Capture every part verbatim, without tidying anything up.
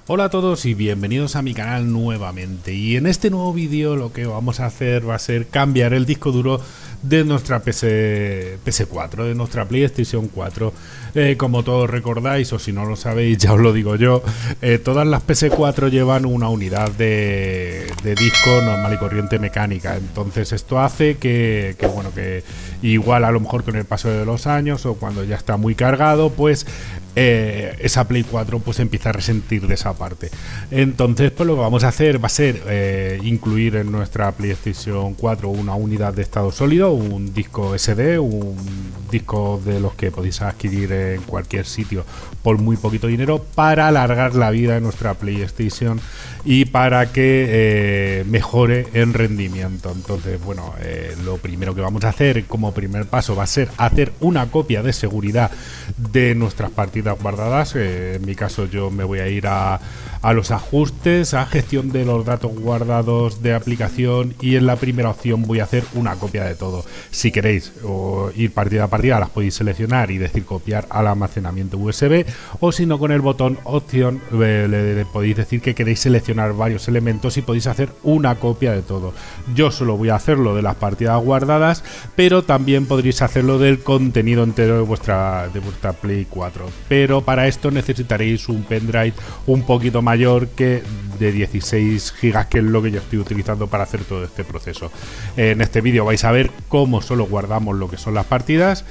Hola a todos y bienvenidos a mi canal nuevamente, y en este nuevo vídeo lo que vamos a hacer va a ser cambiar el disco duro de nuestra P S, P S cuatro, de nuestra PlayStation cuatro. Eh, como todos recordáis, o si no lo sabéis ya os lo digo yo, eh, todas las P S cuatro llevan una unidad de, de disco normal y corriente mecánica. Entonces esto hace que, que bueno, que igual a lo mejor con el paso de los años o cuando ya está muy cargado, pues Eh, esa Play cuatro pues empieza a resentir de esa parte. Entonces pues lo que vamos a hacer va a ser eh, incluir en nuestra PlayStation cuatro una unidad de estado sólido, un disco S D, un disco de los que podéis adquirir en cualquier sitio por muy poquito dinero, para alargar la vida de nuestra PlayStation y para que eh, mejore en rendimiento. Entonces bueno, eh, lo primero que vamos a hacer como primer paso va a ser hacer una copia de seguridad de nuestras partidas guardadas. Eh, en mi caso yo me voy a ir a, a los ajustes, a gestión de los datos guardados de aplicación, y en la primera opción voy a hacer una copia de todo. Si queréis o ir partida a partida, las podéis seleccionar y decir copiar al almacenamiento U S B, o si no, con el botón opción eh, le, le podéis decir que queréis seleccionar varios elementos y podéis hacer una copia de todo. Yo solo voy a hacerlo de las partidas guardadas, pero también podréis hacerlo del contenido entero de vuestra, de vuestra Play cuatro. Pero para esto necesitaréis un pendrive un poquito mayor que de dieciséis gigas, que es lo que yo estoy utilizando para hacer todo este proceso. En este vídeo vais a ver cómo solo guardamos lo que son las partidas.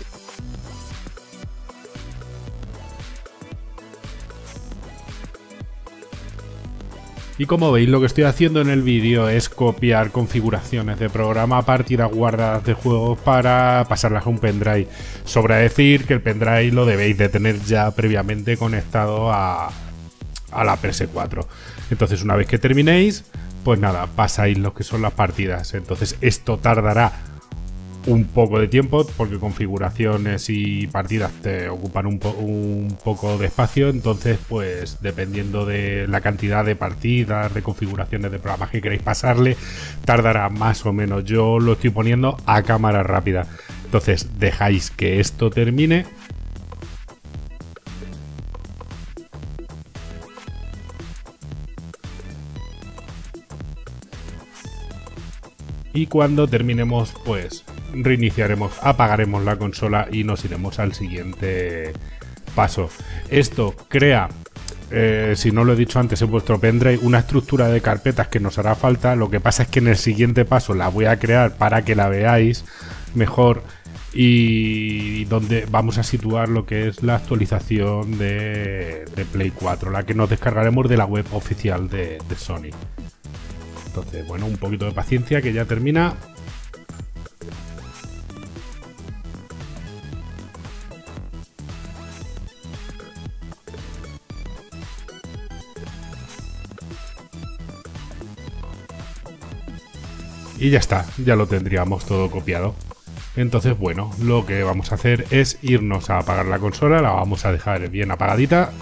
Y como veis, lo que estoy haciendo en el vídeo es copiar configuraciones de programa, partidas guardadas de juegos, para pasarlas a un pendrive. Sobra decir que el pendrive lo debéis de tener ya previamente conectado a, a la P S cuatro. Entonces una vez que terminéis, pues nada, pasáis lo que son las partidas. Entonces esto tardará un poco de tiempo porque configuraciones y partidas te ocupan un, po un poco de espacio. Entonces pues dependiendo de la cantidad de partidas, de configuraciones de programas que queréis pasarle, tardará más o menos. Yo lo estoy poniendo a cámara rápida. Entonces dejáis que esto termine. Y cuando terminemos, pues reiniciaremos, apagaremos la consola y nos iremos al siguiente paso. Esto crea, eh, si no lo he dicho antes, en vuestro pendrive una estructura de carpetas que nos hará falta. Lo que pasa es que en el siguiente paso la voy a crear para que la veáis mejor, y donde vamos a situar lo que es la actualización de, de Play cuatro, la que nos descargaremos de la web oficial de, de Sony. Entonces, bueno, un poquito de paciencia que ya termina. Y ya está, ya lo tendríamos todo copiado. Entonces, bueno, lo que vamos a hacer es irnos a apagar la consola, la vamos a dejar bien apagadita.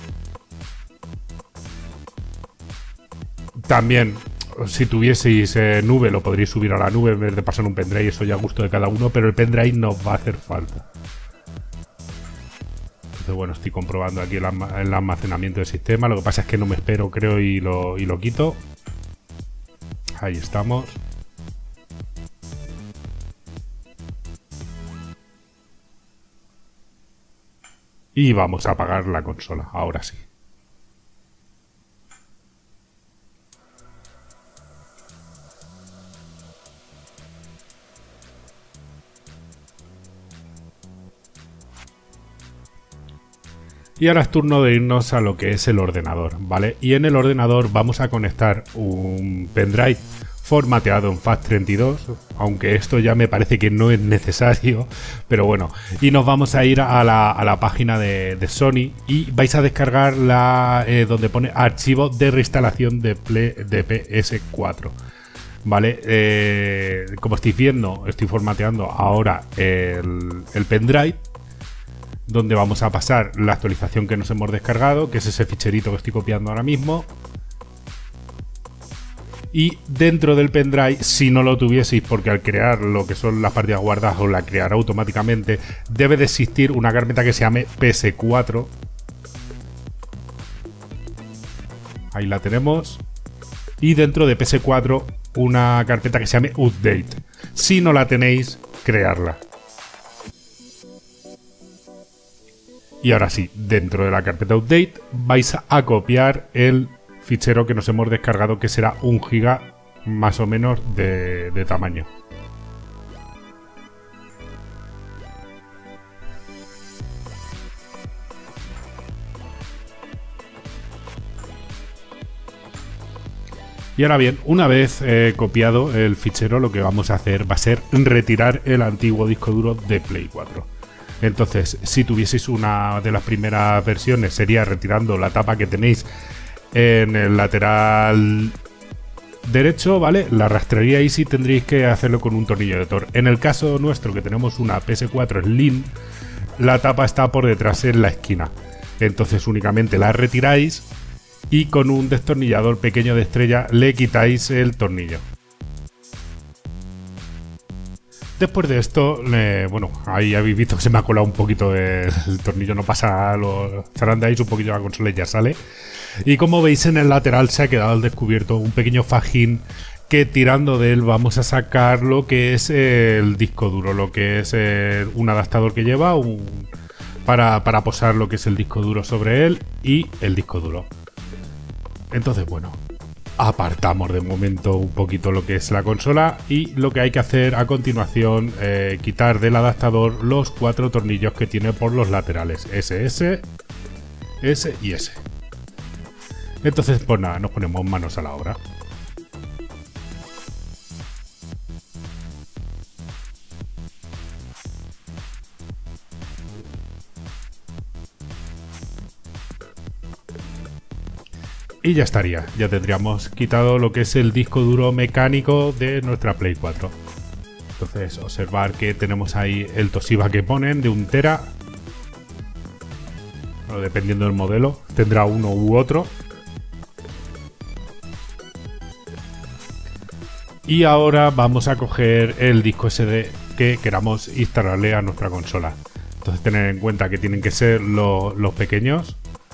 También, si tuvieseis eh, nube, lo podréis subir a la nube en vez de pasar un pendrive, eso ya a gusto de cada uno, pero el pendrive nos va a hacer falta. Entonces bueno, estoy comprobando aquí el, el almacenamiento del sistema. Lo que pasa es que no me espero, creo, y lo, y lo quito. Ahí estamos. Y vamos a apagar la consola, ahora sí. Y ahora es turno de irnos a lo que es el ordenador, ¿vale? Y en el ordenador vamos a conectar un pendrive formateado en FAT treinta y dos, aunque esto ya me parece que no es necesario, pero bueno. Y nos vamos a ir a la, a la página de, de Sony, y vais a descargar la eh, donde pone archivo de reinstalación de, Play, de P S cuatro. Vale, eh, como estáis viendo, estoy formateando ahora el, el pendrive, donde vamos a pasar la actualización que nos hemos descargado, que es ese ficherito que estoy copiando ahora mismo. Y dentro del pendrive, si no lo tuvieseis, porque al crear lo que son las partidas guardadas os la creará automáticamente, debe de existir una carpeta que se llame P S cuatro, ahí la tenemos. Y dentro de P S cuatro una carpeta que se llame Update. Si no la tenéis, crearla. Y ahora sí, dentro de la carpeta Update vais a copiar el fichero que nos hemos descargado, que será un giga más o menos de, de tamaño. Y ahora bien, una vez eh, copiado el fichero, lo que vamos a hacer va a ser retirar el antiguo disco duro de Play cuatro. Entonces, si tuvieseis una de las primeras versiones, sería retirando la tapa que tenéis en el lateral derecho, ¿vale? La arrastraríais y tendréis que hacerlo con un tornillo de Thor. En el caso nuestro, que tenemos una P S cuatro Slim, la tapa está por detrás en la esquina. Entonces únicamente la retiráis y con un destornillador pequeño de estrella le quitáis el tornillo. Después de esto, eh, bueno, ahí habéis visto que se me ha colado un poquito el, el tornillo, no pasa, lo zarandáis un poquito la consola y ya sale. Y como veis, en el lateral se ha quedado al descubierto un pequeño fajín que, tirando de él, vamos a sacar lo que es el disco duro, lo que es eh, un adaptador que lleva un, para, para posar lo que es el disco duro sobre él y el disco duro. Entonces, bueno, apartamos de momento un poquito lo que es la consola y lo que hay que hacer a continuación, eh, quitar del adaptador los cuatro tornillos que tiene por los laterales, S S, S y S. Entonces, pues nada, nos ponemos manos a la obra. Y ya estaría, ya tendríamos quitado lo que es el disco duro mecánico de nuestra Play cuatro. Entonces, observar que tenemos ahí el Toshiba que ponen de un tera. Bueno, dependiendo del modelo, tendrá uno u otro. Y ahora vamos a coger el disco S D que queramos instalarle a nuestra consola. Entonces, tener en cuenta que tienen que ser lo, los pequeños.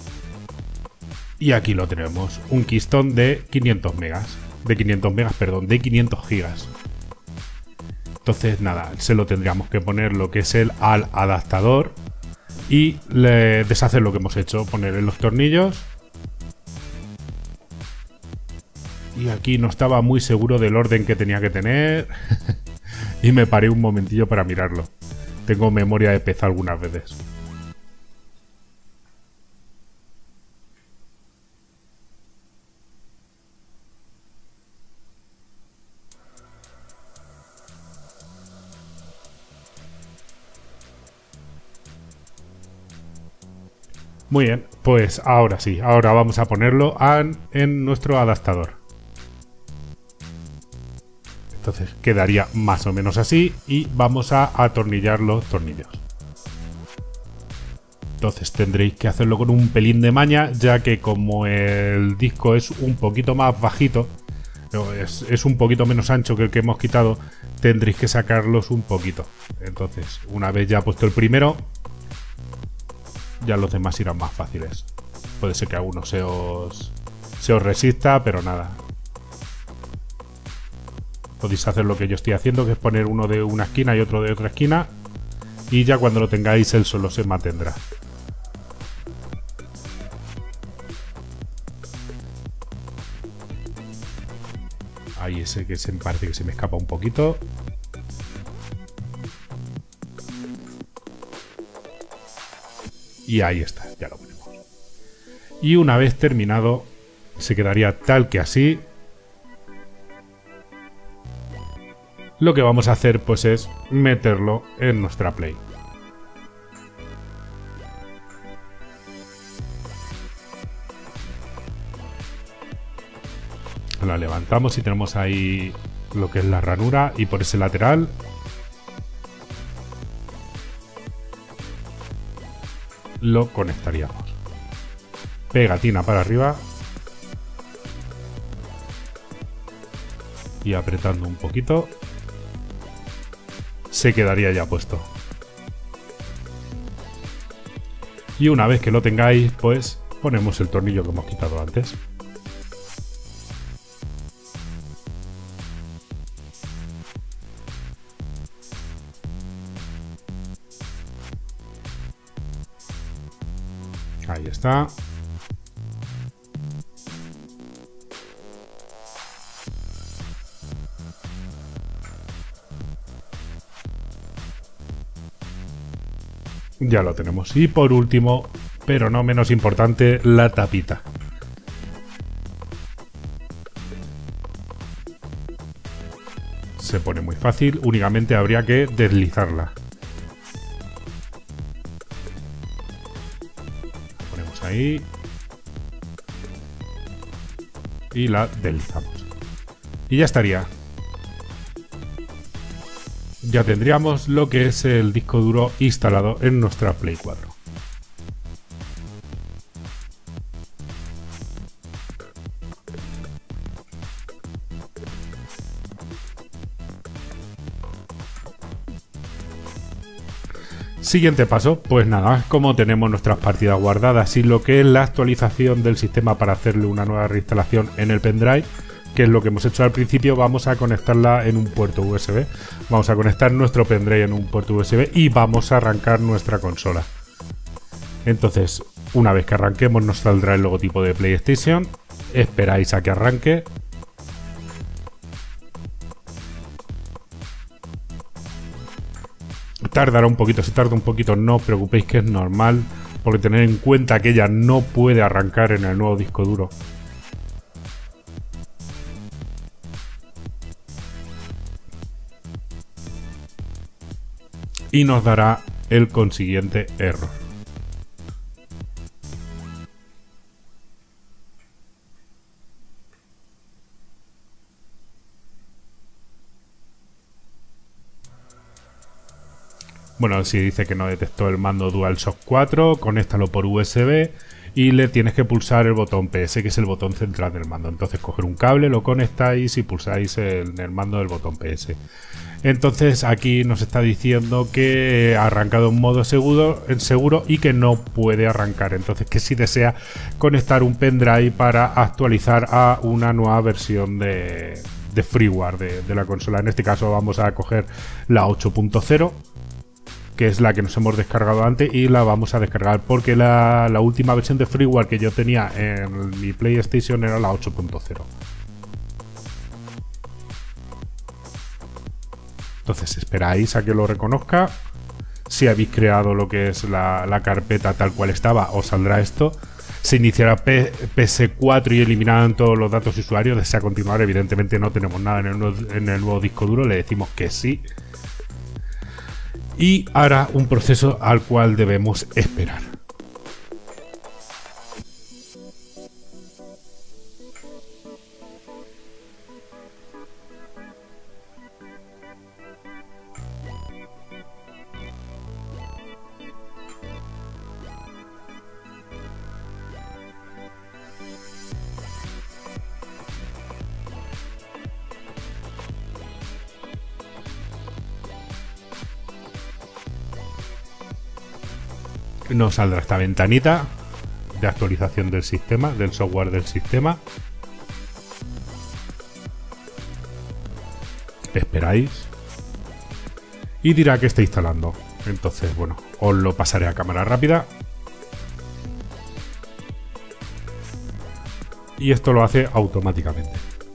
Y aquí lo tenemos, un Keystone de quinientos megas, de quinientos megas, perdón, de quinientos gigas. Entonces nada, se lo tendríamos que poner lo que es el al adaptador y le deshacer lo que hemos hecho, poner en los tornillos. Y aquí no estaba muy seguro del orden que tenía que tener y me paré un momentillo para mirarlo. Tengo memoria de pez algunas veces. Muy bien, pues ahora sí, ahora vamos a ponerlo en, en nuestro adaptador. Entonces quedaría más o menos así y vamos a atornillar los tornillos. Entonces tendréis que hacerlo con un pelín de maña, ya que como el disco es un poquito más bajito, es, es un poquito menos ancho que el que hemos quitado, tendréis que sacarlos un poquito. Entonces, una vez ya puesto el primero, ya los demás irán más fáciles. Puede ser que alguno se os, se os resista, pero nada. Podéis hacer lo que yo estoy haciendo, que es poner uno de una esquina y otro de otra esquina. Y ya cuando lo tengáis, él solo se mantendrá. Ahí ese que se me parece que se me escapa un poquito. Y ahí está, ya lo ponemos. Y una vez terminado, se quedaría tal que así. Lo que vamos a hacer pues es meterlo en nuestra Play. La levantamos y tenemos ahí lo que es la ranura, y por ese lateral lo conectaríamos. Pegatina para arriba y apretando un poquito se quedaría ya puesto. Y una vez que lo tengáis, pues ponemos el tornillo que hemos quitado antes. Ahí está. Ya lo tenemos. Y por último, pero no menos importante, la tapita. Se pone muy fácil, únicamente habría que deslizarla. La ponemos ahí. Y la deslizamos. Y ya estaría. Ya tendríamos lo que es el disco duro instalado en nuestra Play cuatro. Siguiente paso, pues nada, como tenemos nuestras partidas guardadas y lo que es la actualización del sistema para hacerle una nueva reinstalación en el pendrive, que es lo que hemos hecho al principio, vamos a conectarla en un puerto U S B. Vamos a conectar nuestro pendrive en un puerto U S B y vamos a arrancar nuestra consola. Entonces, una vez que arranquemos nos saldrá el logotipo de PlayStation. Esperáis a que arranque. Tardará un poquito, si tarda un poquito no os preocupéis, que es normal, porque tened en cuenta que ella no puede arrancar en el nuevo disco duro. Y nos dará el consiguiente error. Bueno, si dice que no detectó el mando DualShock cuatro, conéctalo por U S B y le tienes que pulsar el botón P S, que es el botón central del mando. Entonces coger un cable, lo conectáis y pulsáis el, el mando del botón P S. Entonces aquí nos está diciendo que ha arrancado en modo seguro, en seguro y que no puede arrancar. Entonces que si desea conectar un pendrive para actualizar a una nueva versión de, de freeware de, de la consola. En este caso vamos a coger la ocho punto cero, que es la que nos hemos descargado antes, y la vamos a descargar porque la, la última versión de freeware que yo tenía en mi PlayStation era la ocho punto cero. Entonces esperáis a que lo reconozca. Si habéis creado lo que es la, la carpeta tal cual estaba, os saldrá esto. Se iniciará P S cuatro y eliminarán todos los datos usuarios. Desea continuar. Evidentemente no tenemos nada en el, nuevo, en el nuevo disco duro. Le decimos que sí. Y hará un proceso al cual debemos esperar. Nos saldrá esta ventanita de actualización del sistema, del software del sistema. Esperáis y dirá que está instalando. Entonces, bueno, os lo pasaré a cámara rápida. Y esto lo hace automáticamente.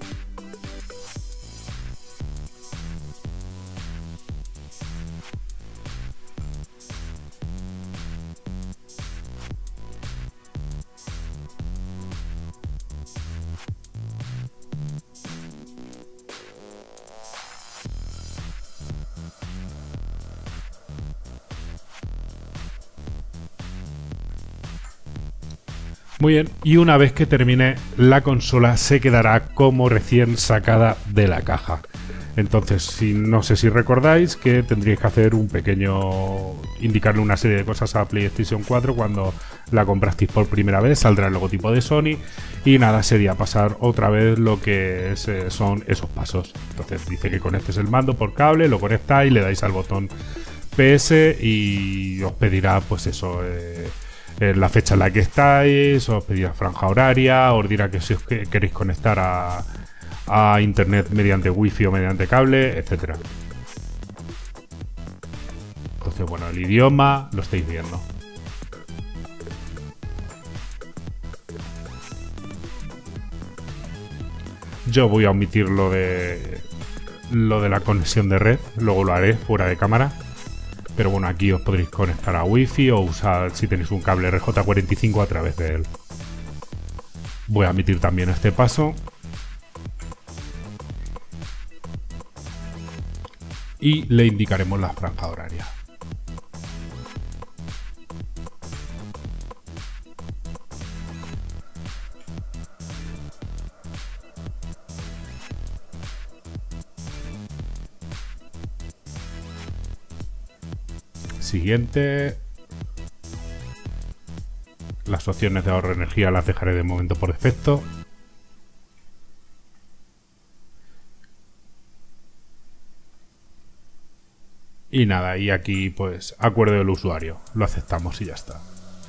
Muy bien, y una vez que termine, la consola se quedará como recién sacada de la caja. Entonces, si, no sé si recordáis que tendríais que hacer un pequeño... indicarle una serie de cosas a PlayStation cuatro cuando la comprasteis por primera vez. Saldrá el logotipo de Sony y nada, sería pasar otra vez lo que es, eh, son esos pasos. Entonces dice que conectes el mando por cable, lo conectáis, le dais al botón P S y os pedirá pues eso... Eh, la fecha en la que estáis, os pedirá franja horaria, os dirá que si os queréis conectar a, a internet mediante wifi o mediante cable, etcétera. Entonces, bueno, el idioma lo estáis viendo. Yo voy a omitir lo de lo de la conexión de red, luego lo haré fuera de cámara. Pero bueno, aquí os podréis conectar a Wi-Fi o usar, si tenéis un cable R J cuarenta y cinco, a través de él. Voy a omitir también este paso. Y le indicaremos la franja horaria. Siguiente. Las opciones de ahorro de energía las dejaré de momento por defecto. Y nada, y aquí pues acuerdo del usuario. Lo aceptamos y ya está.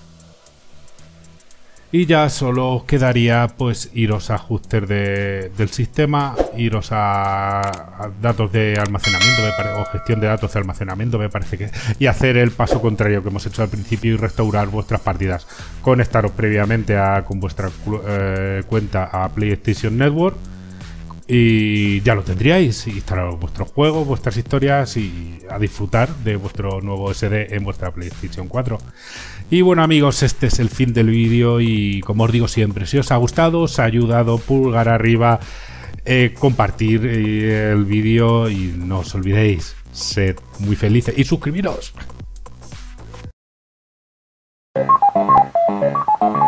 Y ya solo os quedaría pues iros a ajustes de, del sistema, iros a, a datos de almacenamiento me pare, o gestión de datos de almacenamiento me parece que, y hacer el paso contrario que hemos hecho al principio y restaurar vuestras partidas. Conectaros previamente a, con vuestra eh, cuenta a PlayStation Network y ya lo tendríais. Instalar vuestros juegos, vuestras historias y a disfrutar de vuestro nuevo S D en vuestra PlayStation cuatro. Y bueno amigos, este es el fin del vídeo y como os digo siempre, si os ha gustado, os ha ayudado, pulgar arriba, eh, compartir eh, el vídeo y no os olvidéis, sed muy felices y suscribiros.